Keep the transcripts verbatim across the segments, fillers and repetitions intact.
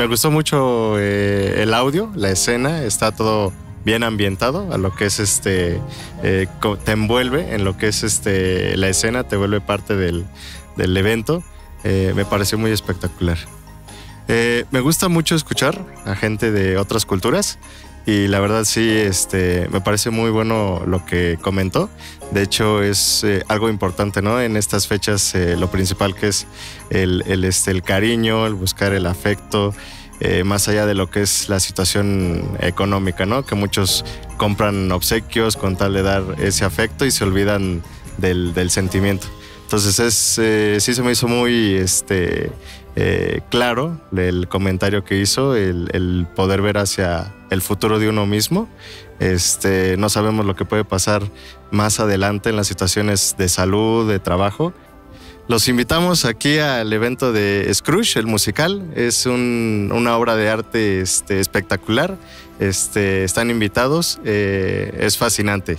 me gustó mucho eh, el audio, la escena, está todo bien ambientado a lo que es este, eh, te envuelve en lo que es este, la escena, te vuelve parte del, del evento. Eh, me pareció muy espectacular. Eh, me gusta mucho escuchar a gente de otras culturas y la verdad sí, este, me parece muy bueno lo que comentó. De hecho es eh, algo importante, ¿no? En estas fechas eh, lo principal que es el, el, este, el cariño, el buscar el afecto, eh, más allá de lo que es la situación económica, ¿no? Que muchos compran obsequios con tal de dar ese afecto y se olvidan del, del sentimiento. Entonces es, eh, sí se me hizo muy este, eh, claro el comentario que hizo, el, el poder ver hacia el futuro de uno mismo. Este, no sabemos lo que puede pasar más adelante en las situaciones de salud, de trabajo. Los invitamos aquí al evento de Scrooge, el musical. Es un, una obra de arte este, espectacular. Este, están invitados, eh, es fascinante.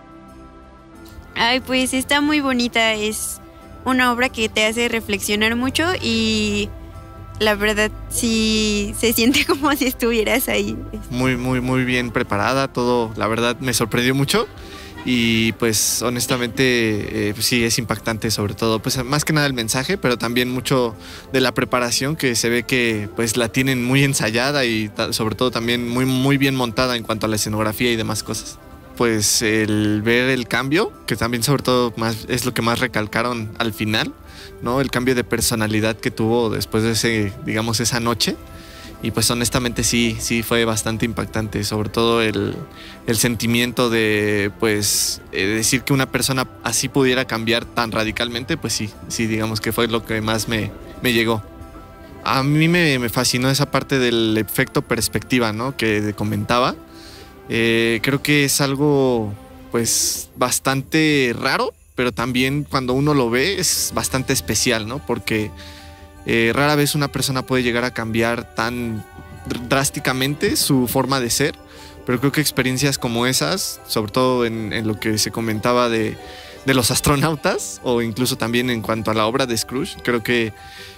Ay, pues está muy bonita, es una obra que te hace reflexionar mucho y la verdad sí se siente como si estuvieras ahí. Muy, muy, muy bien preparada, todo, la verdad me sorprendió mucho y pues honestamente eh, pues sí es impactante, sobre todo pues más que nada el mensaje, pero también mucho de la preparación que se ve que pues la tienen muy ensayada y sobre todo también muy, muy bien montada en cuanto a la escenografía y demás cosas. Pues el ver el cambio, que también sobre todo más, es lo que más recalcaron al final, ¿no? El cambio de personalidad que tuvo después de ese, digamos, esa noche. Y pues honestamente sí, sí fue bastante impactante, sobre todo el, el sentimiento de pues eh, decir que una persona así pudiera cambiar tan radicalmente, pues sí, sí digamos que fue lo que más me, me llegó. A mí me, me fascinó esa parte del efecto perspectiva, ¿no? Que comentaba. Eh, creo que es algo pues bastante raro, pero también cuando uno lo ve es bastante especial, ¿no? Porque eh, rara vez una persona puede llegar a cambiar tan drásticamente su forma de ser, pero creo que experiencias como esas, sobre todo en, en lo que se comentaba de, de los astronautas o incluso también en cuanto a la obra de Scrooge, creo que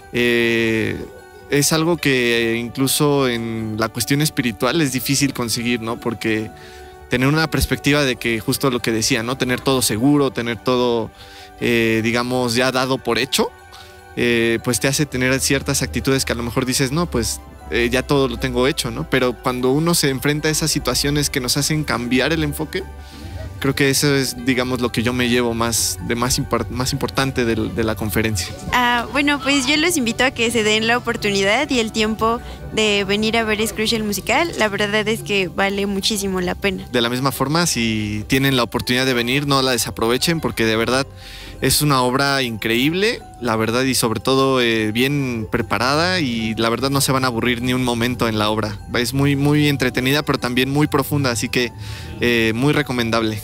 eh, es algo que incluso en la cuestión espiritual es difícil conseguir, ¿no? Porque tener una perspectiva de que justo lo que decía, ¿no? Tener todo seguro, tener todo, eh, digamos, ya dado por hecho, eh, pues te hace tener ciertas actitudes que a lo mejor dices, no, pues eh, ya todo lo tengo hecho, ¿no? Pero cuando uno se enfrenta a esas situaciones que nos hacen cambiar el enfoque, creo que eso es, digamos, lo que yo me llevo más de más, import, más importante de, de la conferencia. Ah, bueno, pues yo los invito a que se den la oportunidad y el tiempo de venir a ver Scrooge el musical. La verdad es que vale muchísimo la pena. De la misma forma, si tienen la oportunidad de venir, no la desaprovechen porque de verdad es una obra increíble, la verdad, y sobre todo eh, bien preparada y la verdad no se van a aburrir ni un momento en la obra. Es muy, muy entretenida, pero también muy profunda, así que eh, muy recomendable.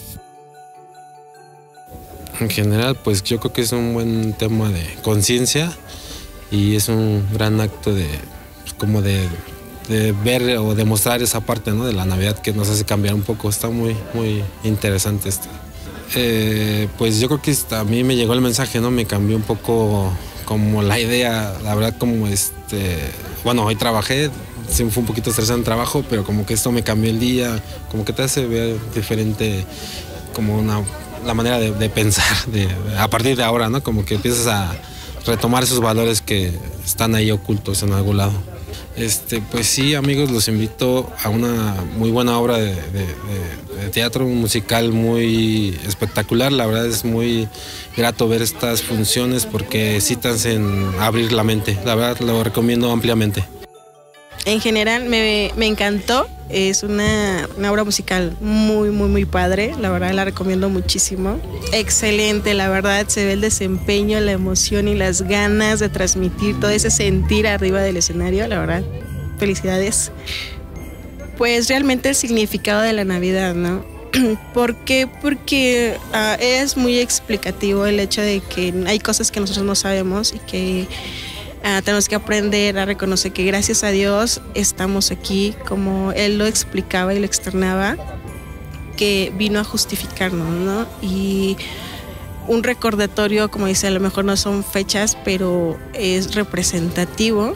En general, pues yo creo que es un buen tema de conciencia y es un gran acto de, pues, como de, de ver o demostrar esa parte, ¿no? De la Navidad que nos hace cambiar un poco. Está muy, muy interesante esto. Eh, pues yo creo que a mí me llegó el mensaje, ¿no? Me cambió un poco como la idea, la verdad, como este, bueno, hoy trabajé, sí fue un poquito estresante el trabajo, pero como que esto me cambió el día, como que te hace ver diferente, como una la manera de, de pensar de, a partir de ahora, ¿no? Como que empiezas a retomar esos valores que están ahí ocultos en algún lado. Este, pues sí, amigos, los invito a una muy buena obra de, de, de, de teatro, un musical muy espectacular. La verdad es muy grato ver estas funciones porque sí te hacen abrir la mente. La verdad lo recomiendo ampliamente. En general me, me encantó, es una, una obra musical muy, muy, muy padre, la verdad la recomiendo muchísimo. Excelente, la verdad se ve el desempeño, la emoción y las ganas de transmitir todo ese sentir arriba del escenario, la verdad, felicidades. Pues realmente el significado de la Navidad, ¿no? ¿Por qué? Porque uh, es muy explicativo el hecho de que hay cosas que nosotros no sabemos y que Uh, tenemos que aprender a reconocer que gracias a Dios estamos aquí, como Él lo explicaba y lo externaba, que vino a justificarnos, ¿no? Y un recordatorio, como dice, a lo mejor no son fechas, pero es representativo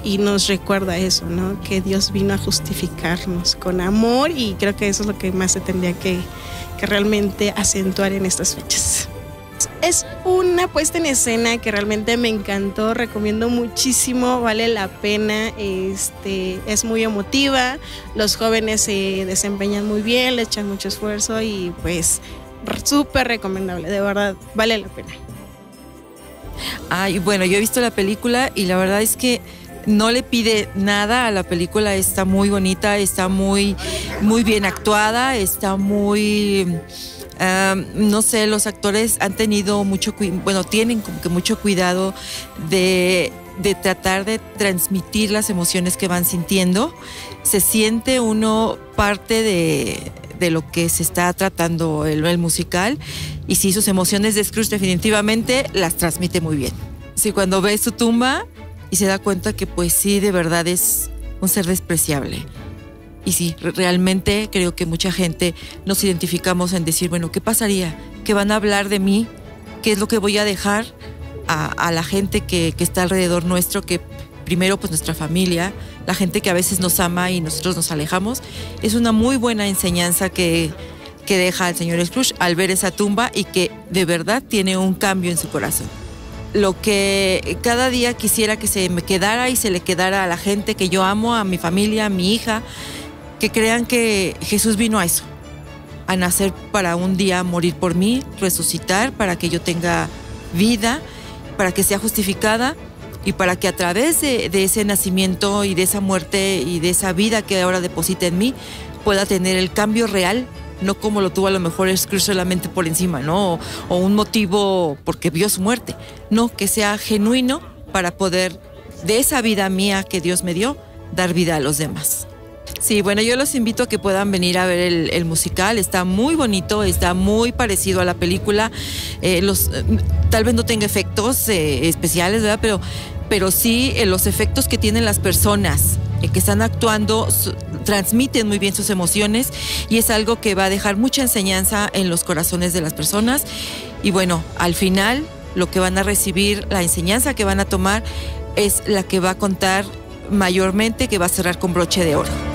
y nos recuerda eso, ¿no? Que Dios vino a justificarnos con amor, y creo que eso es lo que más se tendría que, que realmente acentuar en estas fechas. Es una puesta en escena que realmente me encantó, recomiendo muchísimo, vale la pena, este, es muy emotiva, los jóvenes se desempeñan muy bien, le echan mucho esfuerzo y pues súper recomendable, de verdad, vale la pena. Ay, bueno, yo he visto la película y la verdad es que no le pide nada a la película, está muy bonita, está muy, muy bien actuada, está muy... Um, no sé, los actores han tenido mucho, bueno, tienen como que mucho cuidado de, de tratar de transmitir las emociones que van sintiendo. Se siente uno parte de, de lo que se está tratando el, el musical, y sí, sus emociones de Scrooge definitivamente las transmite muy bien. Sí, cuando ve su tumba y se da cuenta que pues sí, de verdad es un ser despreciable. Y sí, realmente creo que mucha gente nos identificamos en decir, bueno, ¿qué pasaría? ¿Qué van a hablar de mí? ¿Qué es lo que voy a dejar a, a la gente que, que está alrededor nuestro? Que primero, pues nuestra familia, la gente que a veces nos ama y nosotros nos alejamos. Es una muy buena enseñanza que, que deja el señor Scrooge al ver esa tumba, y que de verdad tiene un cambio en su corazón. Lo que cada día quisiera que se me quedara y se le quedara a la gente que yo amo, a mi familia, a mi hija, que crean que Jesús vino a eso, a nacer para un día morir por mí, resucitar para que yo tenga vida, para que sea justificada, y para que a través de, de ese nacimiento y de esa muerte y de esa vida que ahora deposita en mí, pueda tener el cambio real, no como lo tuvo a lo mejor Scrooge solamente por encima, ¿no? O, o un motivo porque vio su muerte. No, que sea genuino para poder, de esa vida mía que Dios me dio, dar vida a los demás. Sí, bueno, yo los invito a que puedan venir a ver el, el musical. Está muy bonito, está muy parecido a la película. Eh, los, eh, tal vez no tenga efectos eh, especiales, ¿verdad? Pero, pero sí eh, los efectos que tienen las personas eh, que están actuando su, transmiten muy bien sus emociones, y es algo que va a dejar mucha enseñanza en los corazones de las personas. Y bueno, al final lo que van a recibir, la enseñanza que van a tomar, es la que va a contar mayormente, que va a cerrar con broche de oro.